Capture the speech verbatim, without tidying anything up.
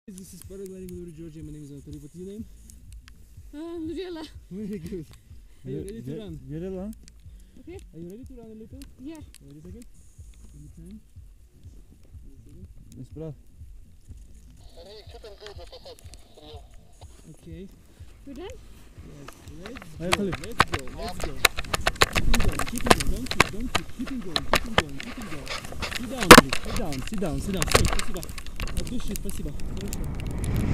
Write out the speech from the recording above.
This is paragliding with Georgia. My name is Anatoly. What's your name? Uh, Nurella. Very good. Are you ready to Ge- run? Get it on. Okay. Are you ready to run a little? Yeah. Wait a second. Give me time. Wait a second. Исправь. Okay. We're done? Yes. Let's go. Поехали. Let's go. Let's go. Keep it going. Keep it going. Don't quit. Don't quit. Keep it going. Keep it going. Keep it going. Sit down, please. Sit down. Sit down. Sit down. Стой. Спасибо. От души спасибо. Хорошо.